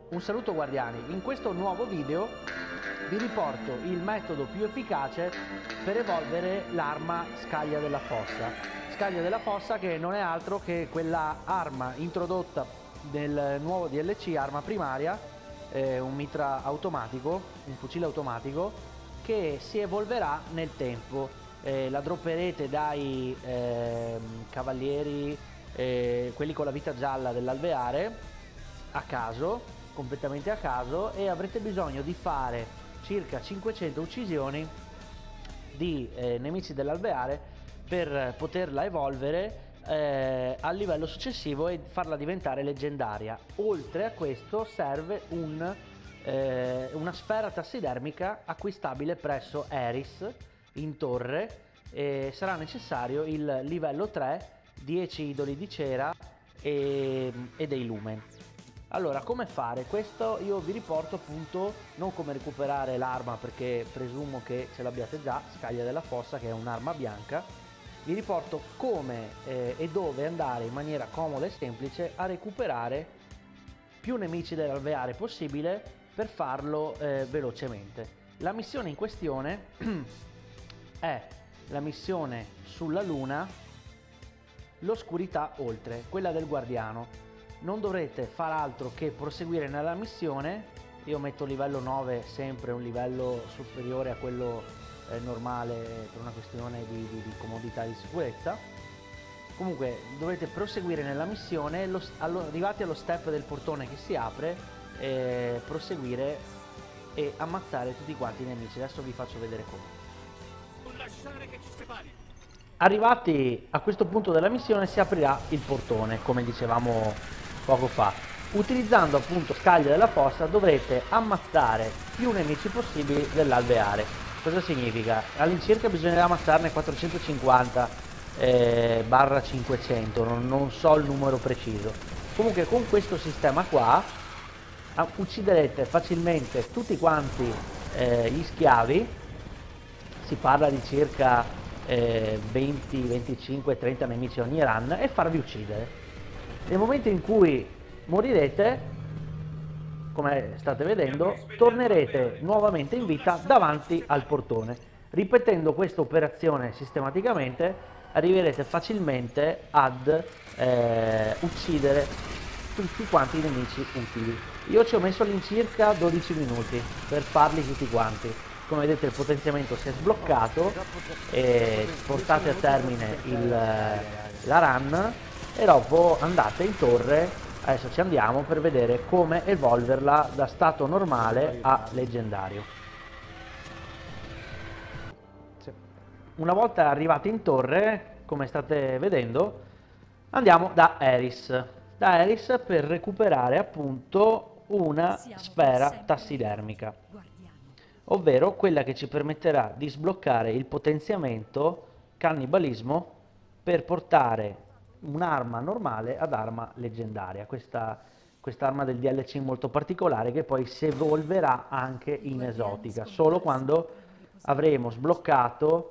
Un saluto guardiani, in questo nuovo video vi riporto il metodo più efficace per evolvere l'arma Scaglia della Fossa. Scaglia della Fossa che non è altro che quella arma introdotta nel nuovo DLC, arma primaria, un mitra automatico, un fucile automatico che si evolverà nel tempo. La dropperete dai cavalieri, quelli con la vita gialla dell'alveare, a caso, completamente a caso, e avrete bisogno di fare circa 500 uccisioni di nemici dell'alveare per poterla evolvere al livello successivo e farla diventare leggendaria. Oltre a questo serve una sfera tassidermica acquistabile presso Eris in torre, e sarà necessario il livello 3, 10 idoli di cera e dei lumen. Allora, come fare questo? Io vi riporto appunto non come recuperare l'arma, perché presumo che ce l'abbiate già, Scaglia della Fossa, che è un'arma bianca. Vi riporto come e dove andare in maniera comoda e semplice a recuperare più nemici dell'alveare possibile per farlo velocemente. La missione in questione è la missione sulla luna, l'oscurità oltre, quella del guardiano. Non dovrete far altro che proseguire nella missione. Io metto livello 9, sempre un livello superiore a quello normale per una questione di comodità e di sicurezza. Comunque dovrete proseguire nella missione, arrivati allo step del portone che si apre, proseguire e ammazzare tutti quanti i nemici. Adesso vi faccio vedere come. Arrivati a questo punto della missione si aprirà il portone, come dicevamo poco fa. Utilizzando appunto Scaglia della Fossa dovrete ammazzare più nemici possibili dell'alveare. Cosa significa? All'incirca bisognerà ammazzarne 450 barra 500, non so il numero preciso. Comunque con questo sistema qua ucciderete facilmente tutti quanti gli schiavi. Si parla di circa 20, 25, 30 nemici ogni run, e farvi uccidere. Nel momento in cui morirete, come state vedendo, tornerete nuovamente in vita davanti al portone. Ripetendo questa operazione sistematicamente arriverete facilmente ad uccidere tutti quanti i nemici utili. Io ci ho messo all'incirca 12 minuti per farli tutti quanti. Come vedete il potenziamento si è sbloccato e portate a termine la run, e dopo andate in torre. Adesso ci andiamo per vedere come evolverla da stato normale a leggendario. Una volta arrivati in torre, come state vedendo, andiamo da Eris per recuperare appunto una sfera tassidermica, ovvero quella che ci permetterà di sbloccare il potenziamento cannibalismo per portare un'arma normale ad arma leggendaria. Quest'arma del DLC molto particolare, che poi si evolverà anche in esotica solo quando avremo sbloccato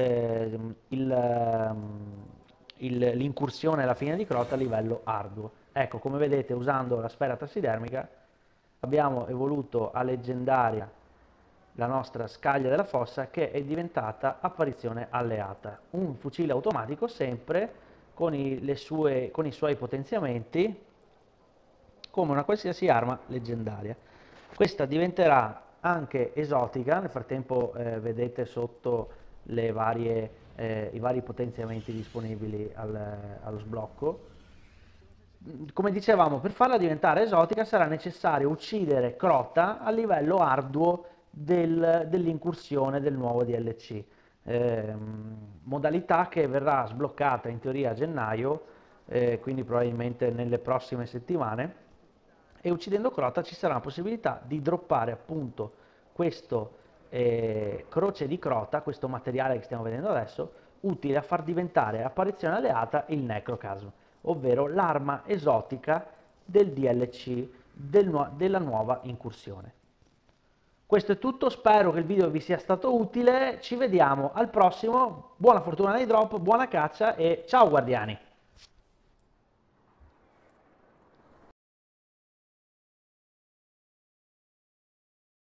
l'incursione alla fine di Crota a livello arduo. Ecco, come vedete, usando la sfera tassidermica abbiamo evoluto a leggendaria la nostra Scaglia della Fossa, che è diventata apparizione alleata, un fucile automatico sempre con i suoi potenziamenti come una qualsiasi arma leggendaria. Questa diventerà anche esotica. Nel frattempo vedete sotto i vari potenziamenti disponibili allo sblocco. Come dicevamo, per farla diventare esotica sarà necessario uccidere Crota a livello arduo dell'incursione del nuovo DLC, modalità che verrà sbloccata in teoria a gennaio, quindi probabilmente nelle prossime settimane, e uccidendo Crota ci sarà la possibilità di droppare appunto questo croce di Crota, questo materiale che stiamo vedendo adesso, utile a far diventare apparizione alleata il Necrochasm, ovvero l'arma esotica del DLC della nuova incursione. Questo è tutto, spero che il video vi sia stato utile, ci vediamo al prossimo, buona fortuna nei drop, buona caccia e ciao guardiani!